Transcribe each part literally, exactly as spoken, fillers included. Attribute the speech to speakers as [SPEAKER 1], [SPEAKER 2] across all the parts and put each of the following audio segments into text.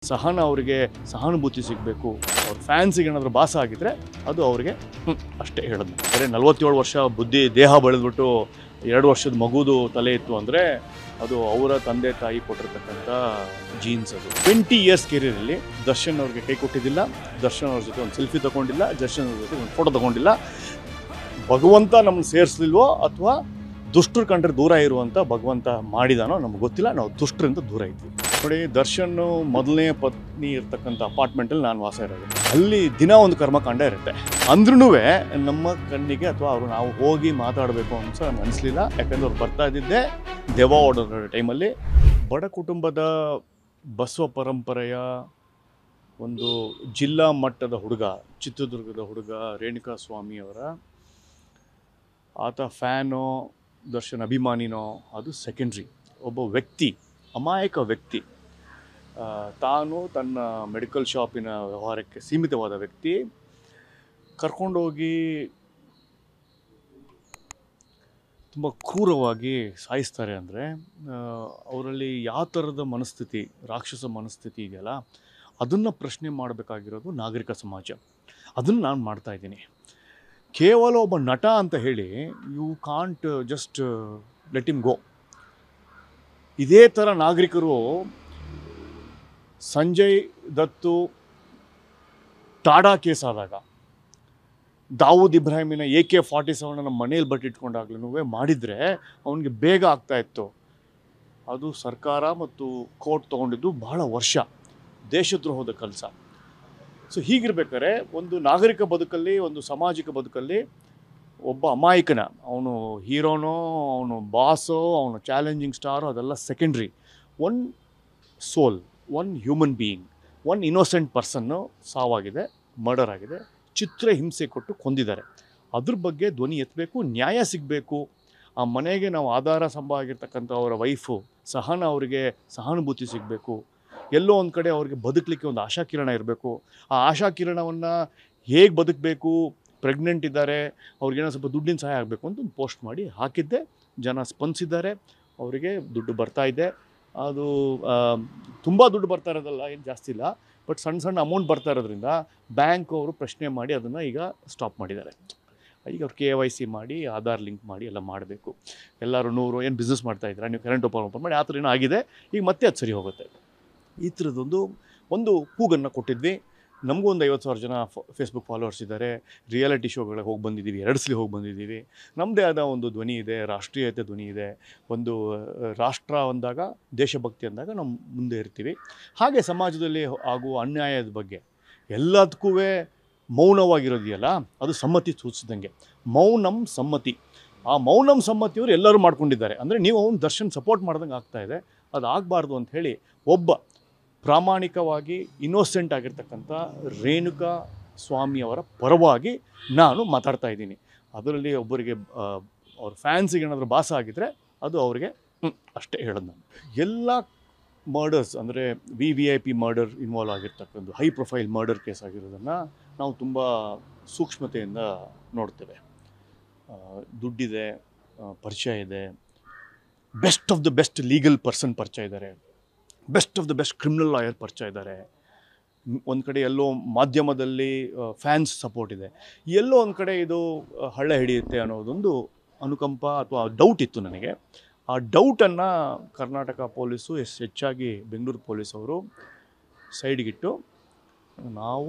[SPEAKER 1] ಸಹನ ಅವರಿಗೆ ಸಹಾನುಭೂತಿ ಸಿಗಬೇಕು. ಅವ್ರ ಫ್ಯಾನ್ಸಿಗೆ ಏನಾದರೂ ಭಾಸ ಆಗಿದ್ರೆ ಅದು ಅವರಿಗೆ ಅಷ್ಟೇ ಹೇಳೋದು. ಬರೀ ನಲ್ವತ್ತೇಳು ವರ್ಷ ಬುದ್ಧಿ ದೇಹ ಬೆಳೆದ್ಬಿಟ್ಟು ಎರಡು ವರ್ಷದ ಮಗುದು ತಲೆ ಇತ್ತು ಅಂದರೆ ಅದು ಅವರ ತಂದೆ ತಾಯಿ ಕೊಟ್ಟಿರ್ತಕ್ಕಂಥ ಜೀನ್ಸ್. ಅದು ಟ್ವೆಂಟಿ ಇಯರ್ಸ್ ಕೆರಿಯರಲ್ಲಿ ದರ್ಶನ್ ಅವ್ರಿಗೆ ಕೈ ಕೊಟ್ಟಿದ್ದಿಲ್ಲ, ದರ್ಶನ್ ಅವ್ರ ಜೊತೆ ಒಂದು ಸೆಲ್ಫಿ ತೊಗೊಂಡಿಲ್ಲ, ದರ್ಶನ್ ಅವ್ರ ಜೊತೆ ಒಂದು ಫೋಟೋ ತೊಗೊಂಡಿಲ್ಲ. ಭಗವಂತ ನಮ್ಮನ್ನು ಸೇರಿಸ್ಲಿಲ್ವೋ ಅಥವಾ ದುಷ್ಟರು ಕಂಡ್ರೆ ದೂರ ಇರುವಂಥ ಭಗವಂತ ಮಾಡಿದಾನೋ ನಮ್ಗೆ ಗೊತ್ತಿಲ್ಲ. ನಾವು ದುಷ್ಟರಿಂದ ದೂರ ಇದ್ವಿ. ನೋಡಿ, ದರ್ಶನ್ ಮೊದಲನೇ ಪತ್ನಿ ಇರ್ತಕ್ಕಂಥ ಅಪಾರ್ಟ್ಮೆಂಟಲ್ಲಿ ನಾನು ವಾಸ ಇರೋದು. ಅಲ್ಲಿ ದಿನ ಒಂದು ಕರ್ಮಕಾಂಡ ಇರುತ್ತೆ. ಅಂದ್ರೂ ನಮ್ಮ ಕಣ್ಣಿಗೆ ಅಥವಾ ಅವರು ನಾವು ಹೋಗಿ ಮಾತಾಡಬೇಕು ಅಂತ ನಮ್ಗೆ ಅನಿಸ್ಲಿಲ್ಲ. ಯಾಕಂದ್ರೆ ಅವ್ರು ಬರ್ತಾ ಇದ್ದಿದ್ದೆ ದೆವ್ವ ಓಡೋ ಟೈಮಲ್ಲಿ. ಬಡ ಕುಟುಂಬದ ಬಸವ ಪರಂಪರೆಯ ಒಂದು ಜಿಲ್ಲಾ ಮಟ್ಟದ ಹುಡುಗ, ಚಿತ್ರದುರ್ಗದ ಹುಡುಗ ರೇಣುಕಾ ಸ್ವಾಮಿಯವರ ಆತ ಫ್ಯಾನೋ ದರ್ಶನ್ ಅಭಿಮಾನಿನೋ ಅದು ಸೆಕೆಂಡ್ರಿ. ಒಬ್ಬ ವ್ಯಕ್ತಿ, ಅಮಾಯಕ ವ್ಯಕ್ತಿ, ತಾನು ತನ್ನ ಮೆಡಿಕಲ್ ಶಾಪಿನ ವ್ಯವಹಾರಕ್ಕೆ ಸೀಮಿತವಾದ ವ್ಯಕ್ತಿ ಕರ್ಕೊಂಡೋಗಿ ತುಂಬ ಕ್ರೂರವಾಗಿ ಸಾಯಿಸ್ತಾರೆ ಅಂದರೆ ಅವರಲ್ಲಿ ಯಾವ ಥರದ ಮನಸ್ಥಿತಿ, ರಾಕ್ಷಸ ಮನಸ್ಥಿತಿ ಇದೆಯಲ್ಲ, ಅದನ್ನು ಪ್ರಶ್ನೆ ಮಾಡಬೇಕಾಗಿರೋದು ನಾಗರಿಕ ಸಮಾಜ. ಅದನ್ನು ನಾನು ಮಾಡ್ತಾಯಿದ್ದೀನಿ. ಕೇವಲ ಒಬ್ಬ ನಟ ಅಂತ ಹೇಳಿ you can't just let him go. ಇದೇ ಥರ ನಾಗರಿಕರು ಸಂಜಯ್ ದತ್ತು ಟಾಡಾ ಕೇಸ್ ಆದಾಗ, ದಾವೂದ್ ಇಬ್ರಾಹಿಮಿನ ಎ ಕೆ ಫಾರ್ಟಿ ಸೆವೆನ್ ನಮ್ಮ ಮನೇಲಿ ಬಟ್ಟಿಟ್ಕೊಂಡಾಗ್ಲೂ ಮಾಡಿದರೆ ಅವನಿಗೆ ಬೇಗ ಆಗ್ತಾಯಿತ್ತು. ಅದು ಸರ್ಕಾರ ಮತ್ತು ಕೋರ್ಟ್ ತೊಗೊಂಡಿದ್ದು ಬಹಳ ವರ್ಷ. ದೇಶದ್ರೋಹದ ಕೆಲಸ. ಸೊ ಹೀಗಿರ್ಬೇಕಾದ್ರೆ ಒಂದು ನಾಗರಿಕ ಬದುಕಲ್ಲಿ, ಒಂದು ಸಾಮಾಜಿಕ ಬದುಕಲ್ಲಿ ಒಬ್ಬ ಅಮಾಯಕನ, ಅವನು ಹೀರೋನೋ, ಅವನು ಬಾಸೋ, ಅವನು ಚಾಲೆಂಜಿಂಗ್ ಸ್ಟಾರೋ ಅದೆಲ್ಲ secondary. One soul, one human being, one innocent ಪರ್ಸನ್ನು ಸಾವಾಗಿದೆ, ಮರ್ಡರ್ ಆಗಿದೆ, ಚಿತ್ರ ಹಿಂಸೆ ಕೊಟ್ಟು ಕೊಂದಿದ್ದಾರೆ. ಅದ್ರ ಬಗ್ಗೆ ಧ್ವನಿ ಎತ್ತಬೇಕು, ನ್ಯಾಯ ಸಿಗಬೇಕು. ಆ ಮನೆಗೆ ನಾವು ಆಧಾರ ಸ್ತಂಭ ಆಗಿರ್ತಕ್ಕಂಥ ಅವರ ವೈಫು ಸಹನ ಅವರಿಗೆ ಸಹಾನುಭೂತಿ ಸಿಗಬೇಕು. ಎಲ್ಲೋ ಒಂದು ಕಡೆ ಅವ್ರಿಗೆ ಬದುಕಲಿಕ್ಕೆ ಒಂದು ಆಶಾಕಿರಣ ಇರಬೇಕು. ಆ ಆಶಾಕಿರಣವನ್ನು ಹೇಗೆ ಬದುಕಬೇಕು, ಪ್ರೆಗ್ನೆಂಟ್ ಇದ್ದಾರೆ, ಅವ್ರಿಗೇನೋ ಸ್ವಲ್ಪ ದುಡ್ಡಿನ ಸಹಾಯ ಆಗಬೇಕು ಅಂತ ಒಂದು ಪೋಸ್ಟ್ ಮಾಡಿ ಹಾಕಿದ್ದೆ. ಜನ ಸ್ಪಂದಿಸಿದ್ದಾರೆ, ಅವರಿಗೆ ದುಡ್ಡು ಬರ್ತಾ ಇದೆ. ಅದು ತುಂಬ ದುಡ್ಡು ಬರ್ತಾ ಇರೋದಲ್ಲ, ಏನು ಜಾಸ್ತಿ ಇಲ್ಲ, ಬಟ್ ಸಣ್ಣ ಸಣ್ಣ ಅಮೌಂಟ್ ಬರ್ತಾ ಇರೋದ್ರಿಂದ ಬ್ಯಾಂಕ್ ಅವರು ಪ್ರಶ್ನೆ ಮಾಡಿ ಅದನ್ನು ಈಗ ಸ್ಟಾಪ್ ಮಾಡಿದ್ದಾರೆ. ಈಗ ಅವ್ರು ಕೆ ವೈ ಸಿ ಮಾಡಿ ಆಧಾರ್ ಲಿಂಕ್ ಮಾಡಿ ಎಲ್ಲ ಮಾಡಬೇಕು. ಎಲ್ಲರೂ ನೂರು ಏನು ಬಿಸ್ನೆಸ್ ಮಾಡ್ತಾಯಿದ್ದೀರಾ, ನೀವು ಕರೆಂಟ್ ಓಪನ್ ಓಪನ್ ಮಾಡಿ ಆ ಥರ ಏನೋ ಆಗಿದೆ. ಈಗ ಮತ್ತೆ ಅದು ಸರಿ ಹೋಗುತ್ತೆ. ಈ ಥರದ್ದೊಂದು ಒಂದು ಕೂಗನ್ನು ಕೊಟ್ಟಿದ್ವಿ. ನಮಗೂ ಒಂದು ಐವತ್ತು ಸಾವಿರ ಜನ ಫೇಸ್ಬುಕ್ ಫಾಲೋವರ್ಸ್ ಇದ್ದಾರೆ. ರಿಯಾಲಿಟಿ ಶೋಗಳಿಗೆ ಹೋಗಿ ಬಂದಿದ್ದೀವಿ, ಎರಡು ಸಲ ಹೋಗಿ ಬಂದಿದ್ದೀವಿ. ನಮ್ಮದೇ ಆದ ಒಂದು ಧ್ವನಿ ಇದೆ, ರಾಷ್ಟ್ರೀಯತೆ ಧ್ವನಿ ಇದೆ. ಒಂದು ರಾಷ್ಟ್ರ ಅಂದಾಗ, ದೇಶಭಕ್ತಿ ಅಂದಾಗ ನಾವು ಮುಂದೆ ಇರ್ತೀವಿ. ಹಾಗೆ ಸಮಾಜದಲ್ಲಿ ಆಗುವ ಅನ್ಯಾಯದ ಬಗ್ಗೆ ಎಲ್ಲದಕ್ಕೂ ಮೌನವಾಗಿರೋದಿಯಲ್ಲ, ಅದು ಸಮ್ಮತಿ ಸೂಚಿಸಿದಂಗೆ. ಮೌನಂ ಸಮ್ಮತಿ. ಆ ಮೌನಂ ಸಮ್ಮತಿಯವರು ಎಲ್ಲರೂ ಮಾಡ್ಕೊಂಡಿದ್ದಾರೆ. ಅಂದರೆ ನೀವು ಅವ್ನು ದರ್ಶನ್ ಸಪೋರ್ಟ್ ಮಾಡ್ದಂಗೆ ಆಗ್ತಾಯಿದೆ. ಅದು ಆಗಬಾರ್ದು ಅಂಥೇಳಿ ಒಬ್ಬ ಪ್ರಾಮಾಣಿಕವಾಗಿ ಇನ್ನೋಸೆಂಟ್ ಆಗಿರ್ತಕ್ಕಂಥ ರೇಣುಕಾ ಸ್ವಾಮಿಯವರ ಪರವಾಗಿ ನಾನು ಮಾತಾಡ್ತಾ ಇದ್ದೀನಿ. ಅದರಲ್ಲಿ ಒಬ್ಬರಿಗೆ ಅವ್ರ ಫ್ಯಾನ್ಸಿಗೆ ಏನಾದರೂ ಭಾಸ ಆಗಿದ್ದರೆ ಅದು ಅವರಿಗೆ ಅಷ್ಟೇ ಹೇಳೋದು. ನಾನು ಎಲ್ಲ ಮರ್ಡರ್ಸ್ ಅಂದರೆ V V I P murder involve ಆಗಿರ್ತಕ್ಕಂಥ ಹೈ ಪ್ರೊಫೈಲ್ ಮರ್ಡರ್ ಕೇಸ್ ಆಗಿರೋದನ್ನು ನಾವು ತುಂಬ ಸೂಕ್ಷ್ಮತೆಯಿಂದ ನೋಡ್ತೇವೆ. ದುಡ್ಡಿದೆ, ಪರಿಚಯ ಇದೆ, best of the best legal person ಪರಿಚಯ ಇದ್ದಾರೆ, best of the best criminal lawyer ಪರಿಚಯ ಇದ್ದಾರೆ. ಒಂದು ಕಡೆ ಎಲ್ಲೋ ಮಾಧ್ಯಮದಲ್ಲಿ ಫ್ಯಾನ್ಸ್ ಸಪೋರ್ಟ್ ಇದೆ, ಎಲ್ಲೋ ಒಂದು ಕಡೆ ಇದು ಹಳ್ಳ ಹಿಡಿಯುತ್ತೆ ಅನ್ನೋದೊಂದು ಅನುಕಂಪ ಅಥವಾ ಡೌಟ್ ಇತ್ತು ನನಗೆ. ಆ ಡೌಟನ್ನು ಕರ್ನಾಟಕ ಪೊಲೀಸು ಎಸ್ ಹೆಚ್ಚಾಗಿ ಬೆಂಗಳೂರು ಪೊಲೀಸವರು ಸೈಡ್ಗಿಟ್ಟು, ನಾವು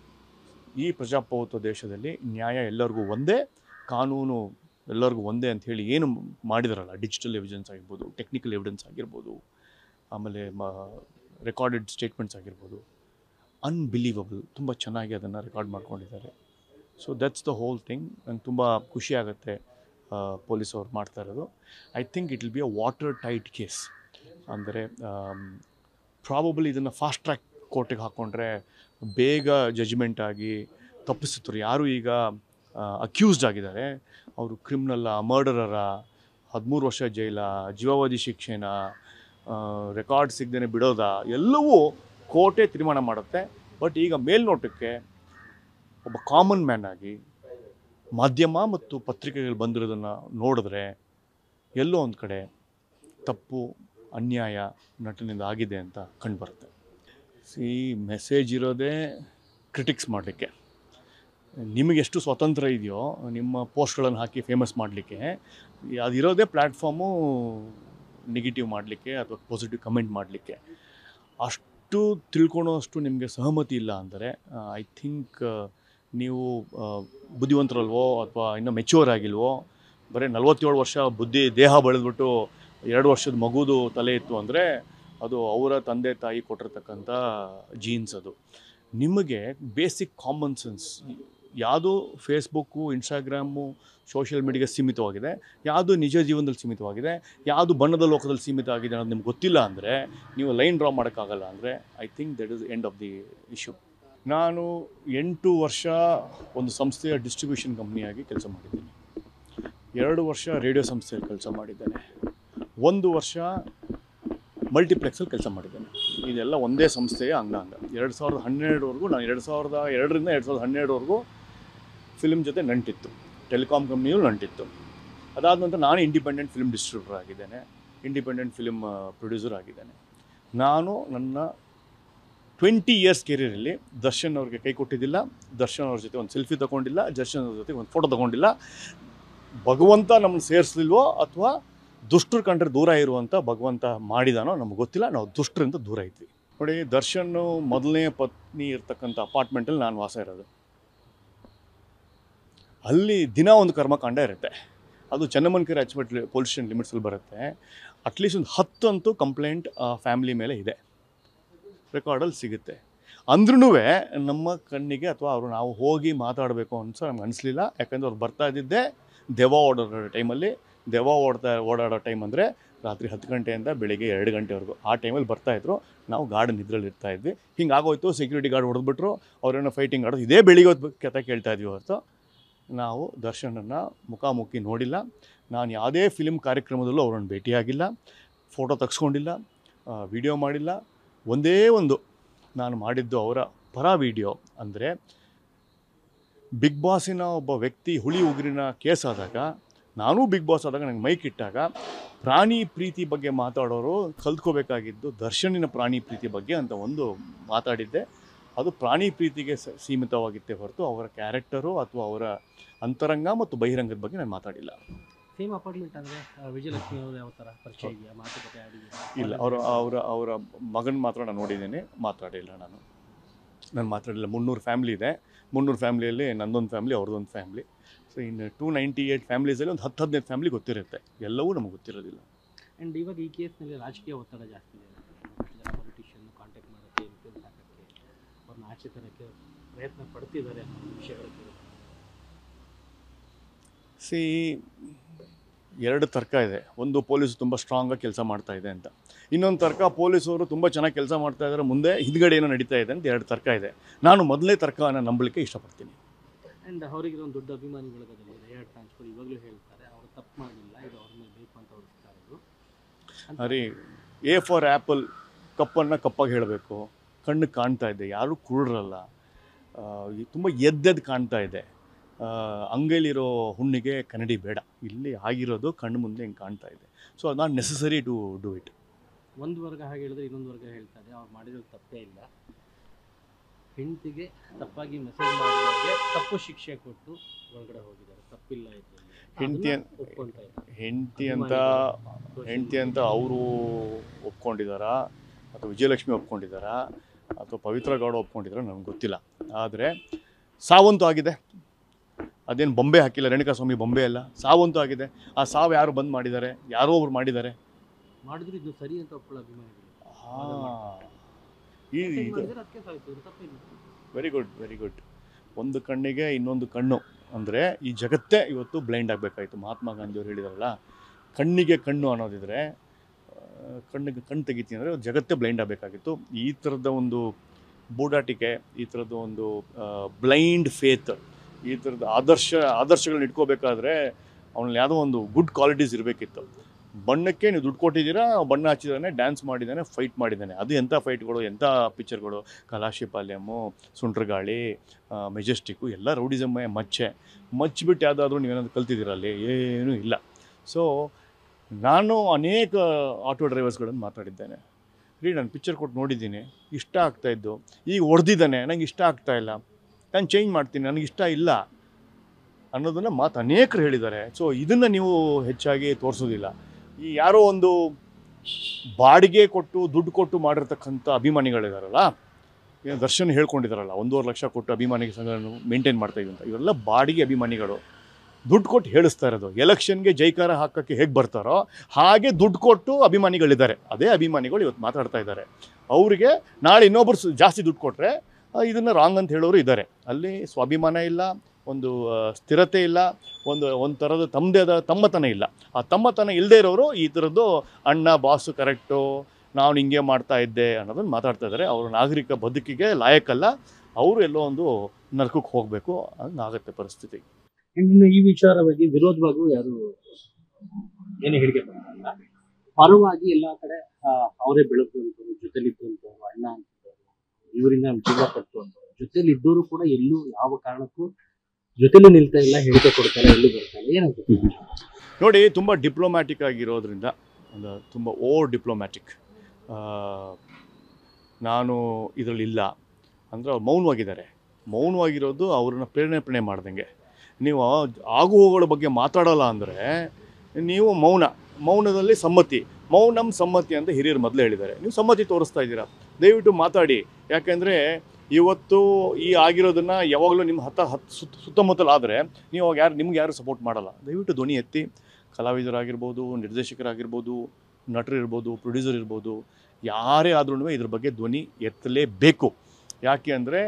[SPEAKER 1] ಈ ಪ್ರಜಾಪ್ರಭುತ್ವ ದೇಶದಲ್ಲಿ ನ್ಯಾಯ ಎಲ್ಲರಿಗೂ ಒಂದೇ, ಕಾನೂನು ಎಲ್ಲರಿಗೂ ಒಂದೇ ಅಂಥೇಳಿ ಏನು ಮಾಡಿದಾರಲ್ಲ, ಡಿಜಿಟಲ್ ಎವಿಡೆನ್ಸ್ ಆಗಿರ್ಬೋದು, ಟೆಕ್ನಿಕಲ್ ಎವಿಡೆನ್ಸ್ ಆಗಿರ್ಬೋದು, ಆಮೇಲೆ ಮ ರೆಕಾರ್ಡೆಡ್ ಸ್ಟೇಟ್ಮೆಂಟ್ಸ್ ಆಗಿರ್ಬೋದು, ಅನ್ಬಿಲೀವಬಲ್. ತುಂಬ ಚೆನ್ನಾಗಿ ಅದನ್ನು ರೆಕಾರ್ಡ್ ಮಾಡ್ಕೊಂಡಿದ್ದಾರೆ. So that's the whole thing. ನಂಗೆ ತುಂಬ ಖುಷಿ ಆಗುತ್ತೆ ಪೊಲೀಸವ್ರು ಮಾಡ್ತಾ ಇರೋದು. I think it will be a watertight case. ಅಂದರೆ ಪ್ರಾಬಬಲಿ ಇದನ್ನು ಫಾಸ್ಟ್ ಟ್ರ್ಯಾಕ್ ಕೋರ್ಟಿಗೆ ಹಾಕ್ಕೊಂಡ್ರೆ ಬೇಗ ಜಜ್ಮೆಂಟ್ ಆಗಿ ತಪ್ಪಿಸುತ್ತಾರೆ. ಯಾರು ಈಗ ಅಕ್ಯೂಸ್ಡ್ ಆಗಿದ್ದಾರೆ ಅವರು ಕ್ರಿಮಿನಲ್ಲ, ಮರ್ಡರರ, ಹದಿಮೂರು ವರ್ಷ ಜೈಲ, ಜೀವಾವಧಿ ಶಿಕ್ಷೆನ, ರೆಕಾರ್ಡ್ ಸಿಗದೇ ಬಿಡೋದಾ, ಎಲ್ಲವೂ ಕೋರ್ಟೇ ತೀರ್ಮಾನ ಮಾಡುತ್ತೆ. ಬಟ್ ಈಗ ಮೇಲ್ನೋಟಕ್ಕೆ ಒಬ್ಬ ಕಾಮನ್ ಮ್ಯಾನ್ ಆಗಿ ಮಾಧ್ಯಮ ಮತ್ತು ಪತ್ರಿಕೆಗಳು ಬಂದಿರೋದನ್ನು ನೋಡಿದ್ರೆ ಎಲ್ಲೋ ಒಂದು ಕಡೆ ತಪ್ಪು, ಅನ್ಯಾಯ ನಟನಿಂದ ಆಗಿದೆ ಅಂತ ಕಂಡುಬರುತ್ತೆ. ಸಿ ಮೆಸೇಜ್ ಇರೋದೇ ಕ್ರಿಟಿಕ್ಸ್ ಮಾಡಲಿಕ್ಕೆ. ನಿಮಗೆಷ್ಟು ಸ್ವತಂತ್ರ ಇದೆಯೋ ನಿಮ್ಮ ಪೋಸ್ಟ್ಗಳನ್ನು ಹಾಕಿ ಫೇಮಸ್ ಮಾಡಲಿಕ್ಕೆ, ಅದಿರೋದೇ ಪ್ಲ್ಯಾಟ್ಫಾರ್ಮು ನೆಗೆಟಿವ್ ಮಾಡಲಿಕ್ಕೆ ಅಥವಾ ಪಾಸಿಟಿವ್ ಕಮೆಂಟ್ ಮಾಡಲಿಕ್ಕೆ. ಅಷ್ಟು ತಿಳ್ಕೊಳೋಷ್ಟು ನಿಮಗೆ ಸಹಮತಿ ಇಲ್ಲ ಅಂದರೆ ಐ ಥಿಂಕ್ ನೀವು ಬುದ್ಧಿವಂತರಲ್ವೋ ಅಥವಾ ಇನ್ನೂ ಮೆಚ್ಯೂರ್ ಆಗಿಲ್ವೋ. ಬರೀ ನಲ್ವತ್ತೇಳು ವರ್ಷ ಬುದ್ಧಿ ದೇಹ ಬೆಳೆದ್ಬಿಟ್ಟು ಎರಡು ವರ್ಷದ ಮಗುದು ತಲೆ ಇತ್ತು ಅಂದರೆ ಅದು ಅವರ ತಂದೆ ತಾಯಿ ಕೊಟ್ಟಿರ್ತಕ್ಕಂಥ ಜೀನ್ಸ್. ಅದು ನಿಮಗೆ ಬೇಸಿಕ್ ಕಾಮನ್ ಸೆನ್ಸ್ ಯಾವುದು ಫೇಸ್ಬುಕ್ಕು, ಇನ್ಸ್ಟಾಗ್ರಾಮು, ಸೋಷಿಯಲ್ ಮೀಡಿಯಾಗೆ ಸೀಮಿತವಾಗಿದೆ, ಯಾವುದು ನಿಜ ಜೀವನದಲ್ಲಿ ಸೀಮಿತವಾಗಿದೆ, ಯಾವುದು ಬಣ್ಣದ ಲೋಕದಲ್ಲಿ ಸೀಮಿತ ಆಗಿದೆ ಅನ್ನೋದು ನಿಮ್ಗೆ ಗೊತ್ತಿಲ್ಲ ಅಂದರೆ, ನೀವು ಲೈನ್ ಡ್ರಾ ಮಾಡೋಕ್ಕಾಗಲ್ಲ ಅಂದರೆ I think that is end of the issue. ನಾನು ಎಂಟು ವರ್ಷ ಒಂದು ಸಂಸ್ಥೆಯ ಡಿಸ್ಟ್ರಿಬ್ಯೂಷನ್ ಕಂಪ್ನಿಯಾಗಿ ಕೆಲಸ ಮಾಡಿದ್ದೀನಿ. ಎರಡು ವರ್ಷ ರೇಡಿಯೋ ಸಂಸ್ಥೆಯಲ್ಲಿ ಕೆಲಸ ಮಾಡಿದ್ದೇನೆ. ಒಂದು ವರ್ಷ ಮಲ್ಟಿಪ್ಲೆಕ್ಸಲ್ಲಿ ಕೆಲಸ ಮಾಡಿದ್ದೇನೆ. ಇದೆಲ್ಲ ಒಂದೇ ಸಂಸ್ಥೆಯ ಅಂಗಾಂಗ. ಎರಡು ಸಾವಿರದ ಹನ್ನೆರಡವರೆಗೂ ನಾನು ಎರಡು ಸಾವಿರದ ಎರಡರಿಂದ ಎರಡು ಸಾವಿರದ ಹನ್ನೆರಡವರೆಗೂ ಫಿಲ್ಮ್ ಜೊತೆ ನಂಟಿತ್ತು, ಟೆಲಿಕಾಮ್ ಕಂಪ್ನಿಯೂ ನಂಟಿತ್ತು. ಅದಾದ ನಂತರ ನಾನು ಇಂಡಿಪೆಂಡೆಂಟ್ ಫಿಲ್ಮ್ ಡಿಸ್ಟ್ರಿಬ್ಯೂಟರ್ ಆಗಿದ್ದೇನೆ, ಇಂಡಿಪೆಂಡೆಂಟ್ ಫಿಲ್ಮ್ ಪ್ರೊಡ್ಯೂಸರ್ ಆಗಿದ್ದೇನೆ. ನಾನು ನನ್ನ ಟ್ವೆಂಟಿ ಇಯರ್ಸ್ ಕೆರಿಯರಲ್ಲಿ ದರ್ಶನ್ ಅವ್ರಿಗೆ ಕೈ ಕೊಟ್ಟಿದ್ದಿಲ್ಲ, ದರ್ಶನ್ ಅವ್ರ ಜೊತೆ ಒಂದು ಸೆಲ್ಫಿ ತೊಗೊಂಡಿಲ್ಲ, ದರ್ಶನ್ ಅವ್ರ ಜೊತೆ ಒಂದು ಫೋಟೋ ತೊಗೊಂಡಿಲ್ಲ. ಭಗವಂತ ನಮ್ಮನ್ನು ಸೇರಿಸಲಿಲ್ವೋ ಅಥವಾ ದುಷ್ಟರು ಕಂಡ್ರೆ ದೂರ ಇರುವಂಥ ಭಗವಂತ ಮಾಡಿದಾನೋ ನಮ್ಗೆ ಗೊತ್ತಿಲ್ಲ. ನಾವು ದುಷ್ಟರಿಂದ ದೂರ ಇದ್ವಿ. ನೋಡಿ, ದರ್ಶನ್ ಮೊದಲನೇ ಪತ್ನಿ ಇರ್ತಕ್ಕಂಥ ಅಪಾರ್ಟ್ಮೆಂಟಲ್ಲಿ ನಾನು ವಾಸ ಇರೋದು. ಅಲ್ಲಿ ದಿನ ಒಂದು ಕರ್ಮಕಾಂಡ ಇರುತ್ತೆ. ಅದು ಚೆನ್ನಮ್ಮನಕೆರೆ ಅಚ್ಚುಮೆಟ್ ಪೊಲೀಸ್ ಸ್ಟೇಷನ್ ಲಿಮಿಟ್ಸಲ್ಲಿ ಬರುತ್ತೆ. ಅಟ್ಲೀಸ್ಟ್ ಒಂದು ಹತ್ತಂತೂ ಕಂಪ್ಲೇಂಟ್ ಫ್ಯಾಮಿಲಿ ಮೇಲೆ ಇದೆ, ರೆಕಾರ್ಡಲ್ಲಿ ಸಿಗುತ್ತೆ. ಅಂದ್ರೂ ನಮ್ಮ ಕಣ್ಣಿಗೆ ಅಥವಾ ಅವರು ನಾವು ಹೋಗಿ ಮಾತಾಡಬೇಕು ಅನ್ಸೋ ನಮ್ಗೆ ಅನಿಸ್ಲಿಲ್ಲ. ಯಾಕಂದರೆ ಅವ್ರು ಬರ್ತಾ ಇದ್ದಿದ್ದೆ ದೆವ್ವ ಓಡಾಡೋ ಟೈಮಲ್ಲಿ. ದೆವ್ವ ಓಡ್ತಾ ಓಡಾಡೋ ಟೈಮ್ ಅಂದರೆ ರಾತ್ರಿ ಹತ್ತು ಗಂಟೆಯಿಂದ ಬೆಳಿಗ್ಗೆ ಎರಡು ಗಂಟೆವರೆಗೂ. ಆ ಟೈಮಲ್ಲಿ ಬರ್ತಾಯಿದ್ರು. ನಾವು ಗಾರ್ಡನ್ ಇದ್ರಲ್ಲಿ ಇರ್ತಾಯಿದ್ವಿ. ಹಿಂಗೆ ಆಗೋಯ್ತು. ಸೆಕ್ಯೂರಿಟಿ ಗಾರ್ಡ್ ಹೊಡೆದ್ಬಿಟ್ರು. ಅವ್ರೇನೋ ಫೈಟಿಂಗ್ ಆಡೋದು ಇದೇ ಬೆಳಿಗ್ಗೆ ಹೊತ್ತು ಕತೆ ಕೇಳ್ತಾ ಇದ್ವಿ ಹೊರತು ನಾವು ದರ್ಶನನ್ನು ಮುಖಾಮುಖಿ ನೋಡಿಲ್ಲ. ನಾನು ಯಾವುದೇ ಫಿಲ್ಮ್ ಕಾರ್ಯಕ್ರಮದಲ್ಲೂ ಅವ್ರನ್ನ ಭೇಟಿಯಾಗಿಲ್ಲ, ಫೋಟೋ ತೆಗೆಸ್ಕೊಂಡಿಲ್ಲ, ವಿಡಿಯೋ ಮಾಡಿಲ್ಲ. ಒಂದೇ ಒಂದು ನಾನು ಮಾಡಿದ್ದು ಅವರ ಪರ ವಿಡಿಯೋ ಅಂದರೆ, ಬಿಗ್ ಬಾಸಿನ ಒಬ್ಬ ವ್ಯಕ್ತಿ ಹುಳಿ ಉಗುರಿನ ಕೇಸ್ ಆದಾಗ, ನಾನೂ ಬಿಗ್ ಬಾಸ್ ಆದಾಗ ನನಗೆ ಮೈಕ್ ಇಟ್ಟಾಗ ಪ್ರಾಣಿ ಪ್ರೀತಿ ಬಗ್ಗೆ ಮಾತಾಡೋರು ಕಲ್ತ್ಕೋಬೇಕಾಗಿದ್ದು ದರ್ಶನಿನ ಪ್ರಾಣಿ ಪ್ರೀತಿ ಬಗ್ಗೆ ಅಂತ ಒಂದು ಮಾತಾಡಿದ್ದೆ. ಅದು ಪ್ರಾಣಿ ಪ್ರೀತಿಗೆ ಸೀಮಿತವಾಗಿತ್ತೆ ಹೊರತು ಅವರ ಕ್ಯಾರೆಕ್ಟರು ಅಥವಾ ಅವರ ಅಂತರಂಗ ಮತ್ತು ಬಹಿರಂಗದ ಬಗ್ಗೆ ನಾನು ಮಾತಾಡಿಲ್ಲ.
[SPEAKER 2] ಸೇಮ್ ಅಪಾರ್ಟ್ಮೆಂಟ್ ಅಂದರೆ ವಿಜಯಲಕ್ಷ್ಮಿ ಅವರು ಯಾವ ಥರ ಪರಿಚಯ ಇದೆಯಾ, ಮಾತುಕತೆ ಆಡಿದೆಯಾ?
[SPEAKER 1] ಇಲ್ಲ, ಅವರ ಅವರ ಅವರ ಮಗನ ಮಾತ್ರ ನಾನು ನೋಡಿದ್ದೀನಿ, ಮಾತಾಡಿಲ್ಲ. ನಾನು ನಾನು ಮಾತಾಡಿಲ್ಲ. ಮುನ್ನೂರು ಫ್ಯಾಮ್ಲಿ ಇದೆ. ಮುನ್ನೂರು ಫ್ಯಾಮ್ಲಿಯಲ್ಲಿ ನಂದೊಂದು ಫ್ಯಾಮ್ಲಿ, ಅವ್ರದ್ದೊಂದು ಫ್ಯಾಮ್ಲಿ. ಸೊ ಇನ್ನು ಟೂ ನೈಂಟಿ ಏಯ್ಟ್ ಫ್ಯಾಮ್ಲೀಸಲ್ಲಿ ಒಂದು ಹತ್ತು ಹದಿನೈದು ಫ್ಯಾಮ್ಲಿ ಗೊತ್ತಿರುತ್ತೆ. ಎಲ್ಲವೂ ನಮಗೆ ಗೊತ್ತಿರೋದಿಲ್ಲ.
[SPEAKER 2] ಆ್ಯಂಡ್ ಇವಾಗ ಈ ಕೇಸ್ನಲ್ಲಿ ರಾಜಕೀಯ ಒತ್ತಡ ಜಾಸ್ತಿ ಇದೆ. ಎಷ್ಟು ಜನ ಪೊಲಿಟಿಷಿಯನ್ ಕಾಂಟ್ಯಾಕ್ಟ್ ಮಾಡೋಕ್ಕೆ, ಇನ್ಫ್ಲೂಯೆನ್ಸ್ ಹಾಕೋಕ್ಕೆ, ಅವ್ರನ್ನ ಆಚೆ ತರೋಕ್ಕೆ ಪ್ರಯತ್ನ ಪಡ್ತಿದ್ದಾರೆ ಅನ್ನೋ ವಿಷಯಗಳು.
[SPEAKER 1] ಸಿ, ಎರಡು ತರ್ಕ ಇದೆ. ಒಂದು, ಪೊಲೀಸು ತುಂಬ ಸ್ಟ್ರಾಂಗಾಗಿ ಕೆಲಸ ಮಾಡ್ತಾ ಇದೆ ಅಂತ. ಇನ್ನೊಂದು ತರ್ಕ, ಪೊಲೀಸವರು ತುಂಬ ಚೆನ್ನಾಗಿ ಕೆಲಸ ಮಾಡ್ತಾ ಇದ್ದಾರೆ, ಮುಂದೆ ಹಿಂದ್ಗಡೆ ಏನೋ ನಡೀತಾ ಇದೆ ಅಂತ. ಎರಡು ತರ್ಕ ಇದೆ. ನಾನು ಮೊದಲೇ ತರ್ಕನ ನಂಬಲಿಕ್ಕೆ ಇಷ್ಟಪಡ್ತೀನಿ.
[SPEAKER 2] ಆ್ಯಂಡ್ ಅವರಿಗೆ ಒಂದು ದೊಡ್ಡ ಅಭಿಮಾನಿ ಬಳಗದಲ್ಲಿ ರೇಯರ್ ಟ್ರಾನ್ಸ್ಫರ್ ಇವಾಗಲೂ ಹೇಳ್ತಾರೆ ಅವರು ತಪ್ಪು ಮಾಡಿಲ್ಲ, ಇದು ಅವ್ರ ಮೇಲೆ ಬೇಕು ಅಂತ ಹೊರಡ್ತಾ ಇದ್ರು.
[SPEAKER 1] ಅರೆ, ಎ ಫಾರ್ ಆ್ಯಪಲ್, ಕಪ್ಪನ್ನು ಕಪ್ಪಾಗಿ ಹೇಳಬೇಕು. ಕಣ್ಣು ಕಾಣ್ತಾ ಇದೆ, ಯಾರೂ ಕುರುಡ್ರಲ್ಲ. ತುಂಬ ಎದ್ದೆದ್ದು ಕಾಣ್ತಾ ಇದೆ. ಅಂಗೈಲಿರೋ ಹುಣ್ಣಿಗೆ ಕನ್ನಡಿ ಬೇಡ. ಇಲ್ಲಿ ಆಗಿರೋದು ಕಣ್ಣು ಮುಂದೆ ಹಿಂಗೆ ಕಾಣ್ತಾ ಇದೆ. ಸೊ ಅದು not necessary to do it.
[SPEAKER 2] ಒಂದು ವರ್ಗ ಹಾಗೆ ಹೇಳಿದ್ರೆ ಇನ್ನೊಂದು ವರ್ಗ ಹೇಳ್ತಾರೆ ಅವ್ರು ಮಾಡಿರೋದು ತಪ್ಪೇ ಇಲ್ಲ, ಹೆಂಡತಿಗೆ ತಪ್ಪಾಗಿ ಮೆಸೇಜ್ ಮಾಡಿದವ್ರಿಗೆ ತಪ್ಪು ಶಿಕ್ಷೆ ಕೊಟ್ಟು ಒಳಗಡೆ ಹೋಗಿದ್ದಾರೆ, ತಪ್ಪಿಲ್ಲ ಇದರಲ್ಲಿ.
[SPEAKER 1] ಹೆಂಡತಿ ಹೆಂಡತಿ ಅಂತ ಹೆಂಡತಿ ಅಂತ ಅವರು ಒಪ್ಕೊಂಡಿದ್ದಾರಾ ಅಥವಾ ವಿಜಯಲಕ್ಷ್ಮಿ ಒಪ್ಕೊಂಡಿದ್ದಾರಾ ಅಥವಾ ಪವಿತ್ರ ಗೌಡ ಒಪ್ಕೊಂಡಿದ್ದಾರಾ ನನಗೆ ಗೊತ್ತಿಲ್ಲ. ಆದರೆ ಸಾವಂತೂ ಆಗಿದೆ. ಅದೇನು ಬೊಂಬೆ ಹಾಕಿಲ್ಲ, ರೇಣುಕಾಸ್ವಾಮಿ ಬೊಂಬೆ ಅಲ್ಲ, ಸಾವಂತೂ ಆಗಿದೆ. ಆ ಸಾವು ಯಾರು ಬಂದ್ ಮಾಡಿದ್ದಾರೆ? ಯಾರೋ ಒಬ್ರು ಮಾಡಿದ್ದಾರೆ.
[SPEAKER 2] ಮಾಡಿದ್ರು ಇದು ಸರಿ ಅಂತ ಒಪ್ಪಳ ಅಭಿಮಾನಿಗಳು.
[SPEAKER 1] ಹಾಂ, ಈ ವೆರಿ ಗುಡ್ ವೆರಿ ಗುಡ್. ಒಂದು ಕಣ್ಣಿಗೆ ಇನ್ನೊಂದು ಕಣ್ಣು ಅಂದರೆ ಈ ಜಗತ್ತೇ ಇವತ್ತು ಬ್ಲೈಂಡ್ ಆಗಬೇಕಾಯಿತು. ಮಹಾತ್ಮ ಗಾಂಧಿಯವರು ಹೇಳಿದಾರಲ್ಲ, ಕಣ್ಣಿಗೆ ಕಣ್ಣು ಅನ್ನೋದಿದ್ರೆ ಕಣ್ಣಿಗೆ ಕಣ್ಣು ತೆಗಿತೀನಿ ಅಂದರೆ ಜಗತ್ತೇ ಬ್ಲೈಂಡ್ ಆಗಬೇಕಾಗಿತ್ತು. ಈ ಥರದ ಒಂದು ಬೂಡಾಟಿಕೆ, ಈ ಥರದ ಒಂದು ಬ್ಲೈಂಡ್ ಫೇತ್, ಈ ಥರದ ಆದರ್ಶ ಆದರ್ಶಗಳನ್ನ ಇಟ್ಕೋಬೇಕಾದ್ರೆ ಅವನಲ್ಲಿ ಯಾವುದೋ ಒಂದು ಗುಡ್ ಕ್ವಾಲಿಟೀಸ್ ಇರಬೇಕಿತ್ತು. ಬಣ್ಣಕ್ಕೆ ನೀವು ದುಡ್ಡು ಕೊಟ್ಟಿದ್ದೀರಾ, ಬಣ್ಣ ಹಚ್ಚಿದ್ದಾನೆ, ಡ್ಯಾನ್ಸ್ ಮಾಡಿದ್ದಾನೆ, ಫೈಟ್ ಮಾಡಿದ್ದಾನೆ. ಅದು ಎಂಥ ಫೈಟ್ಗಳು, ಎಂಥ ಪಿಕ್ಚರ್ಗಳು. ಕಲಾಶಿಪಾಲ್ಯಮು, ಸುಂಟ್ರಗಾಳಿ, ಮೆಜೆಸ್ಟಿಕ್ಕು ಎಲ್ಲ ರೌಡಿಸಮ್ಮೆ ಮಚ್ಚೆ ಮಚ್ಚಿಬಿಟ್ಟು ಯಾವುದಾದ್ರೂ ನೀವೇನಾದ್ರು ಕಲ್ತಿದ್ದೀರ ಅಲ್ಲಿ? ಏನೂ ಇಲ್ಲ. ಸೊ ನಾನು ಅನೇಕ ಆಟೋ ಡ್ರೈವರ್ಸ್ಗಳನ್ನು ಮಾತಾಡಿದ್ದೇನೆ. ರೀ ನಾನು ಪಿಕ್ಚರ್ ಕೊಟ್ಟು ನೋಡಿದ್ದೀನಿ, ಇಷ್ಟ ಆಗ್ತಾಯಿದ್ದು, ಈಗ ಹೊಡೆದಿದ್ದಾನೆ, ನಂಗೆ ಇಷ್ಟ ಆಗ್ತಾಯಿಲ್ಲ, ನಾನು ಚೇಂಜ್ ಮಾಡ್ತೀನಿ, ನನಗೆ ಇಷ್ಟ ಇಲ್ಲ ಅನ್ನೋದನ್ನು ಮಾತು ಅನೇಕರು ಹೇಳಿದ್ದಾರೆ. ಸೊ ಇದನ್ನು ನೀವು ಹೆಚ್ಚಾಗಿ ತೋರಿಸೋದಿಲ್ಲ. ಈ ಯಾರೋ ಒಂದು ಬಾಡಿಗೆ ಕೊಟ್ಟು ದುಡ್ಡು ಕೊಟ್ಟು ಮಾಡಿರ್ತಕ್ಕಂಥ ಅಭಿಮಾನಿಗಳಿದಾರಲ್ಲ, ಏನು ದರ್ಶನ್ ಹೇಳ್ಕೊಂಡಿದ್ದಾರಲ್ಲ, ಒಂದೂವರೆ ಲಕ್ಷ ಕೊಟ್ಟು ಅಭಿಮಾನಿ ಸಂಘವನ್ನು ಮೇಂಟೈನ್ ಮಾಡ್ತಾಯಿದ್ವಿ ಅಂತ, ಇವರೆಲ್ಲ ಬಾಡಿಗೆ ಅಭಿಮಾನಿಗಳು, ದುಡ್ಡು ಕೊಟ್ಟು ಹೇಳಿಸ್ತಾ ಇರೋದು. ಎಲೆಕ್ಷನ್ಗೆ ಜೈಕಾರ ಹಾಕೋಕ್ಕೆ ಹೇಗೆ ಬರ್ತಾರೋ ಹಾಗೆ ದುಡ್ಡು ಕೊಟ್ಟು ಅಭಿಮಾನಿಗಳಿದ್ದಾರೆ. ಅದೇ ಅಭಿಮಾನಿಗಳು ಇವತ್ತು ಮಾತಾಡ್ತಾ ಇದ್ದಾರೆ. ಅವರಿಗೆ ನಾಳೆ ಇನ್ನೊಬ್ಬರು ಜಾಸ್ತಿ ದುಡ್ಡು ಕೊಟ್ಟರೆ ಇದನ್ನು ರಾಂಗ್ ಅಂತ ಹೇಳೋರು ಇದ್ದಾರೆ. ಅಲ್ಲಿ ಸ್ವಾಭಿಮಾನ ಇಲ್ಲ, ಒಂದು ಸ್ಥಿರತೆ ಇಲ್ಲ, ಒಂದು ಒಂದು ಥರದ ತಮ್ಮದೇ ಆದ ತಮ್ಮತನ ಇಲ್ಲ. ಆ ತಮ್ಮತನ ಇಲ್ಲದೇ ಇರೋರು ಈ ಥರದ್ದು ಅಣ್ಣ ಬಾಸು ಕರೆಕ್ಟು, ನಾನು ಹಿಂಗೆ ಮಾಡ್ತಾ ಇದ್ದೆ ಅನ್ನೋದನ್ನು ಮಾತಾಡ್ತಾ ಇದ್ದಾರೆ. ಅವರು ನಾಗರಿಕ ಬದುಕಿಗೆ ಲಾಯಕ್ಕಲ್ಲ, ಅವರು ಎಲ್ಲೋ ಒಂದು ನರಕಕ್ಕೆ ಹೋಗಬೇಕು ಹಂಗಾಗತ್ತೆ ಪರಿಸ್ಥಿತಿ.
[SPEAKER 2] ಇನ್ನು ಈ ವಿಚಾರವಾಗಿ ವಿರೋಧವಾಗೂ ಯಾರು ಏನು ಹೇಳಿಕೆ ಬರ್ತಾರಲ್ಲ, ಪರವಾಗಿ ಎಲ್ಲ ಕಡೆ ಅವರೇ ಬೆಳಕು ಅಂತವ್ರು, ಜೊತೆಲಿದ್ದಂಥವ್ರು, ಅಣ್ಣ ಅಂತವ್ರು, ಇವರಿಂದ ಜೀವ ಕಟ್ಟು ಅಂತವ್ರು, ಜೊತೆಲಿದ್ದವರು ಕೂಡ ಎಲ್ಲೂ ಯಾವ ಕಾರಣಕ್ಕೂ ಜೊತೆಲೂ ನಿಲ್ತಾ ಇಲ್ಲ, ಹೇಳಿಕೆ ಕೊಡ್ತಾರೆ, ಎಲ್ಲೂ ಬರ್ತಾರೆ. ಏನಂತ
[SPEAKER 1] ನೋಡಿ, ತುಂಬ ಡಿಪ್ಲೊಮ್ಯಾಟಿಕ್ ಆಗಿರೋದ್ರಿಂದ, ಒಂದು ತುಂಬ ಓವರ್ ಡಿಪ್ಲೊಮ್ಯಾಟಿಕ್, ನಾನು ಇದರಲ್ಲಿಲ್ಲ ಅಂದರೆ ಅವ್ರು ಮೌನವಾಗಿದ್ದಾರೆ. ಮೌನವಾಗಿರೋದು ಅವ್ರನ್ನ ಪ್ರೇರೇಪಣೆ ಮಾಡ್ದಂಗೆ. ನೀವು ಆಗು ಹೋಗುಗಳ ಬಗ್ಗೆ ಮಾತಾಡೋಲ್ಲ ಅಂದರೆ ನೀವು ಮೌನ, ಮೌನದಲ್ಲಿ ಸಮ್ಮತಿ, ಮೌನಂ ಸಮ್ಮತಿ ಅಂತ ಹಿರಿಯರು ಮೊದಲೇ ಹೇಳಿದ್ದಾರೆ. ನೀವು ಸಮ್ಮತಿ ತೋರಿಸ್ತಾ ಇದ್ದೀರಾ, ದಯವಿಟ್ಟು ಮಾತಾಡಿ. ಯಾಕೆಂದರೆ ಇವತ್ತು ಈ ಆಗಿರೋದನ್ನು ಯಾವಾಗಲೂ ನಿಮ್ಮ ಹತ್ತ ಹತ್ತು ಸುತ್ತ ಸುತ್ತಮುತ್ತಲಾದರೆ ನೀವು ಅವಾಗ ಯಾರು ನಿಮ್ಗೆ ಯಾರು ಸಪೋರ್ಟ್ ಮಾಡಲ್ಲ. ದಯವಿಟ್ಟು ಧ್ವನಿ ಎತ್ತಿ, ಕಲಾವಿದರಾಗಿರ್ಬೋದು, ನಿರ್ದೇಶಕರಾಗಿರ್ಬೋದು, ನಟರಿರ್ಬೋದು, ಪ್ರೊಡ್ಯೂಸರ್ ಇರ್ಬೋದು, ಯಾರೇ ಆದ್ರೂ ಇದ್ರ ಬಗ್ಗೆ ಧ್ವನಿ ಎತ್ತಲೇಬೇಕು. ಯಾಕೆ ಅಂದರೆ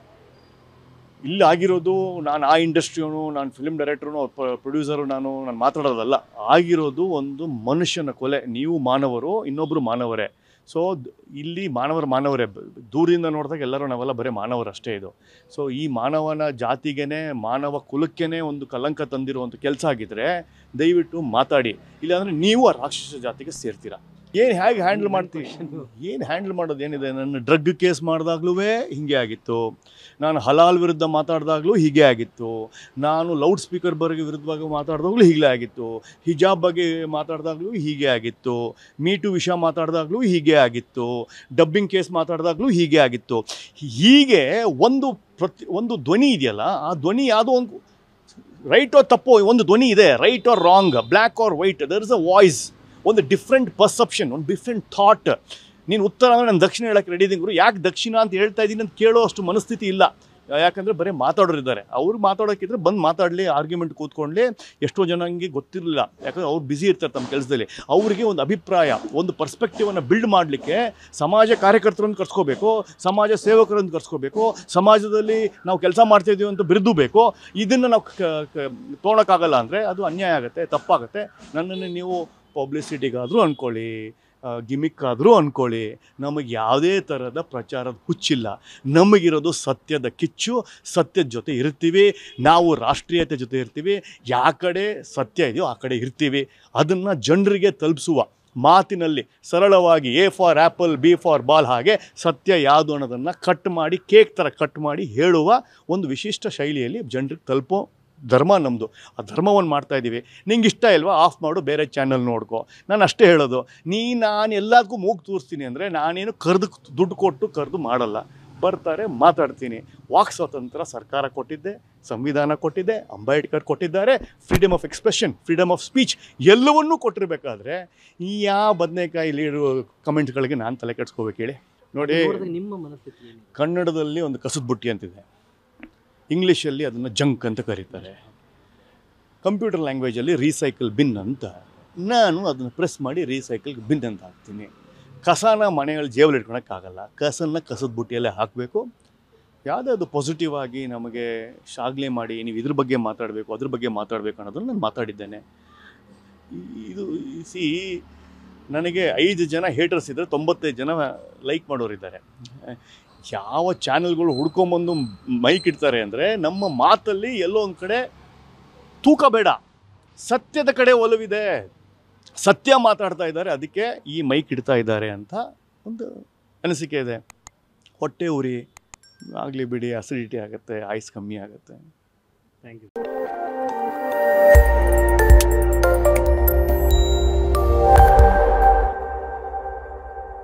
[SPEAKER 1] ಇಲ್ಲಾಗಿರೋದು, ನಾನು ಆ ಇಂಡಸ್ಟ್ರಿಯವನು, ನಾನು ಫಿಲ್ಮ್ ಡೈರೆಕ್ಟ್ರು, ಪ್ರೊಡ್ಯೂಸರು, ನಾನು ನಾನು ಮಾತಾಡೋದಲ್ಲ. ಆಗಿರೋದು ಒಂದು ಮನುಷ್ಯನ ಕೊಲೆ. ನೀವು ಮಾನವರು, ಇನ್ನೊಬ್ಬರು ಮಾನವರೇ. ಸೊ ಇಲ್ಲಿ ಮಾನವರು ಮಾನವರೇ, ದೂರಿಂದ ನೋಡಿದಾಗ ಎಲ್ಲರೂ ನಾವೆಲ್ಲ ಬರೀ ಮಾನವರು ಅಷ್ಟೇ. ಇದು ಸೊ ಈ ಮಾನವನ ಜಾತಿಗೇ, ಮಾನವ ಕುಲಕ್ಕೇ ಒಂದು ಕಲಂಕ ತಂದಿರುವಂಥ ಕೆಲಸ ಆಗಿದ್ದರೆ ದಯವಿಟ್ಟು ಮಾತಾಡಿ. ಇಲ್ಲಾಂದರೆ ನೀವು ಆ ರಾಕ್ಷಸ ಜಾತಿಗೆ ಸೇರ್ತೀರಾ. ಏನು ಹೇಗೆ ಹ್ಯಾಂಡಲ್ ಮಾಡ್ತೀವಿ, ಏನು ಹ್ಯಾಂಡಲ್ ಮಾಡೋದು ಏನಿದೆ. ನನ್ನ ಡ್ರಗ್ ಕೇಸ್ ಮಾಡಿದಾಗ್ಲೂ ಹೀಗೆ ಆಗಿತ್ತು, ನಾನು ಹಲಾಲ್ ವಿರುದ್ಧ ಮಾತಾಡಿದಾಗಲೂ ಹೀಗೆ ಆಗಿತ್ತು, ನಾನು ಲೌಡ್ ಸ್ಪೀಕರ್ ಬಗ್ಗೆ ವಿರುದ್ಧವಾಗಿ ಮಾತಾಡಿದಾಗಲೂ ಹೀಗೆ ಆಗಿತ್ತು, ಹಿಜಾಬ್ ಬಗ್ಗೆ ಮಾತಾಡಿದಾಗಲೂ ಹೀಗೆ ಆಗಿತ್ತು, ಮೀಟು ವಿಷಯ ಮಾತಾಡಿದಾಗಲೂ ಹೀಗೆ ಆಗಿತ್ತು, ಡಬ್ಬಿಂಗ್ ಕೇಸ್ ಮಾತಾಡಿದಾಗಲೂ ಹೀಗೆ ಆಗಿತ್ತು. ಹೀಗೆ ಒಂದು ಪ್ರತಿ ಒಂದು ಧ್ವನಿ ಇದೆಯಲ್ಲ, ಆ ಧ್ವನಿ ಯಾವುದೋ ಒಂದು ರೈಟ್ ಆರ್ ತಪ್ಪೋ ಒಂದು ಧ್ವನಿ ಇದೆ, right or wrong, black or white, there is a voice, ಒಂದು ಡಿಫ್ರೆಂಟ್ ಪರ್ಸೆಪ್ಷನ್, ಒಂದು ಡಿಫ್ರೆಂಟ್ ಥಾಟ್. ನೀನು ಉತ್ತರ ಅಂದರೆ ನಾನು ದಕ್ಷಿಣ ಹೇಳೋಕ್ಕೆ ರೆಡಿ ಇದ್ದೀನಿ ಗುರು, ಯಾಕೆ ದಕ್ಷಿಣ ಅಂತ ಹೇಳ್ತಾ ಇದ್ದೀನಿ ಅಂತ ಕೇಳೋ ಅಷ್ಟು ಮನಸ್ಥಿತಿ ಇಲ್ಲ. ಯಾಕಂದರೆ ಬರೀ ಮಾತಾಡೋರಿದ್ದಾರೆ. ಅವ್ರು ಮಾತಾಡೋಕ್ಕಿದ್ರೆ ಬಂದು ಮಾತಾಡಲಿ, ಆರ್ಗ್ಯುಮೆಂಟ್ ಕೂತ್ಕೊಳ್ಳಿ. ಎಷ್ಟೋ ಜನಂಗೆ ಗೊತ್ತಿರಲಿಲ್ಲ, ಯಾಕಂದರೆ ಅವ್ರು ಬ್ಯುಸಿ ಇರ್ತಾರೆ ತಮ್ಮ ಕೆಲಸದಲ್ಲಿ. ಅವರಿಗೆ ಒಂದು ಅಭಿಪ್ರಾಯ, ಒಂದು ಪರ್ಸ್ಪೆಕ್ಟಿವನ್ನು ಬಿಲ್ಡ್ ಮಾಡಲಿಕ್ಕೆ ಸಮಾಜ ಕಾರ್ಯಕರ್ತರನ್ನು ಕರ್ಸ್ಕೋಬೇಕು, ಸಮಾಜ ಸೇವಕರನ್ನು ಕರ್ಸ್ಕೋಬೇಕು, ಸಮಾಜದಲ್ಲಿ ನಾವು ಕೆಲಸ ಮಾಡ್ತಾಯಿದ್ದೀವಿ ಅಂತ ಬಿರುದು ಬೇಕು. ಇದನ್ನು ನಾವು ತೊಗೊಳಕ್ಕಾಗಲ್ಲ ಅಂದರೆ ಅದು ಅನ್ಯಾಯ ಆಗುತ್ತೆ, ತಪ್ಪಾಗುತ್ತೆ. ನನ್ನನ್ನು ನೀವು ಪಬ್ಲಿಸಿಟಿಗಾದರೂ ಅಂದ್ಕೊಳ್ಳಿ, ಗಿಮಿಕ್ಕಾದರೂ ಅಂದ್ಕೊಳ್ಳಿ, ನಮಗೆ ಯಾವುದೇ ಥರದ ಪ್ರಚಾರದ ಹುಚ್ಚಿಲ್ಲ. ನಮಗಿರೋದು ಸತ್ಯದ ಕಿಚ್ಚು, ಸತ್ಯದ ಜೊತೆ ಇರ್ತೀವಿ. ನಾವು ರಾಷ್ಟ್ರೀಯತೆ ಜೊತೆ ಇರ್ತೀವಿ. ಯಾವ ಕಡೆ ಸತ್ಯ ಇದೆಯೋ ಆ ಕಡೆ ಇರ್ತೀವಿ. ಅದನ್ನು ಜನರಿಗೆ ತಲುಪಿಸುವ ಮಾತಿನಲ್ಲಿ ಸರಳವಾಗಿ A for apple, B for ball ಹಾಗೆ ಸತ್ಯ ಯಾವುದು ಅನ್ನೋದನ್ನು ಕಟ್ ಮಾಡಿ, ಕೇಕ್ ಥರ ಕಟ್ ಮಾಡಿ ಹೇಳುವ ಒಂದು ವಿಶಿಷ್ಟ ಶೈಲಿಯಲ್ಲಿ ಜನರಿಗೆ ತಲುಪೋ ಧರ್ಮ ನಮ್ಮದು. ಆ ಧರ್ಮವನ್ನು ಮಾಡ್ತಾಯಿದ್ದೀವಿ. ನಿಂಗೆ ಇಷ್ಟ ಇಲ್ವಾ, ಆಫ್ ಮಾಡು, ಬೇರೆ ಚಾನಲ್ ನೋಡ್ಕೊ. ನಾನು ಅಷ್ಟೇ ಹೇಳೋದು. ನೀ ನಾನು ಎಲ್ಲದಕ್ಕೂ ಮೂಗು ತೋರಿಸ್ತೀನಿ ಅಂದರೆ ನಾನೇನು ಕರೆದು ದುಡ್ಡು ಕೊಟ್ಟು ಕರೆದು ಮಾಡಲ್ಲ. ಬರ್ತಾರೆ, ಮಾತಾಡ್ತೀನಿ. ವಾಕ್ ಸ್ವಾತಂತ್ರ್ಯ ಸರ್ಕಾರ ಕೊಟ್ಟಿದ್ದೆ, ಸಂವಿಧಾನ ಕೊಟ್ಟಿದ್ದೆ, ಅಂಬೇಡ್ಕರ್ ಕೊಟ್ಟಿದ್ದಾರೆ. Freedom of expression, freedom of speech ಎಲ್ಲವನ್ನೂ ಕೊಟ್ಟಿರಬೇಕಾದ್ರೆ ಈ ಯಾವ ಬದನೆಕಾಯಿ ಲೀಡು ಕಮೆಂಟ್ಗಳಿಗೆ ನಾನು ತಲೆ ಕೆಡ್ಸ್ಕೋಬೇಕು ಹೇಳಿ. ನೋಡಿ,
[SPEAKER 2] ನಿಮ್ಮ ಮನಸ್ಥಿತಿ
[SPEAKER 1] ಕನ್ನಡದಲ್ಲಿ ಒಂದು ಕಸದ ಬುಟ್ಟಿ ಅಂತಿದೆ, ಇಂಗ್ಲೀಷಲ್ಲಿ ಅದನ್ನು ಜಂಕ್ ಅಂತ ಕರೀತಾರೆ, ಕಂಪ್ಯೂಟರ್ ಲ್ಯಾಂಗ್ವೇಜಲ್ಲಿ ರೀಸೈಕಲ್ ಬಿನ್ ಅಂತ. ನಾನು ಅದನ್ನು ಪ್ರೆಸ್ ಮಾಡಿ ರೀಸೈಕಲ್ ಬಿನ್ ಅಂತ ಹಾಕ್ತೀನಿ. ಕಸನ ಮನೆಯಲ್ಲಿ ಜೇಬಲ್ಲಿ ಇಟ್ಕೊಳಕ್ಕಾಗಲ್ಲ, ಕಸನ್ನ ಕಸದ ಬುಟ್ಟಿಯಲ್ಲೇ ಹಾಕಬೇಕು. ಯಾವುದಾದ್ರು ಪಾಸಿಟಿವ್ ಆಗಿ ನಮಗೆ ಶಾಗ್ಲೆ ಮಾಡಿ ನೀವು ಇದ್ರ ಬಗ್ಗೆ ಮಾತಾಡಬೇಕು, ಅದ್ರ ಬಗ್ಗೆ ಮಾತಾಡಬೇಕು ಅನ್ನೋದನ್ನು ನಾನು ಮಾತಾಡಿದ್ದೇನೆ. ಇದು ಸಿ ನನಗೆ ಐದು ಜನ ಹೇಟರ್ಸ್ ಇದ್ದರೆ ತೊಂಬತ್ತೈದು ಜನ ಲೈಕ್ ಮಾಡೋರಿದ್ದಾರೆ. ಯಾವ ಚಾನೆಲ್ಗಳು ಹುಡ್ಕೊಂಬಂದು ಮೈಕ್ ಇಡ್ತಾರೆ ಅಂದರೆ ನಮ್ಮ ಮಾತಲ್ಲಿ ಎಲ್ಲೋ ಒಂದು ಕಡೆ ತೂಕ ಬೇಡ, ಸತ್ಯದ ಕಡೆ ಒಲವಿದೆ, ಸತ್ಯ ಮಾತಾಡ್ತಾ ಇದ್ದಾರೆ, ಅದಕ್ಕೆ ಈ ಮೈಕ್ ಇಡ್ತಾ ಇದ್ದಾರೆ ಅಂತ ಒಂದು ಅನಿಸಿಕೆ ಇದೆ. ಹೊಟ್ಟೆ ಉರಿ ಆಗಲಿ ಬಿಡಿ, ಅಸಿಡಿಟಿ ಆಗುತ್ತೆ, ಆಯ್ಸ್ ಕಮ್ಮಿ ಆಗುತ್ತೆ.
[SPEAKER 2] Thank you.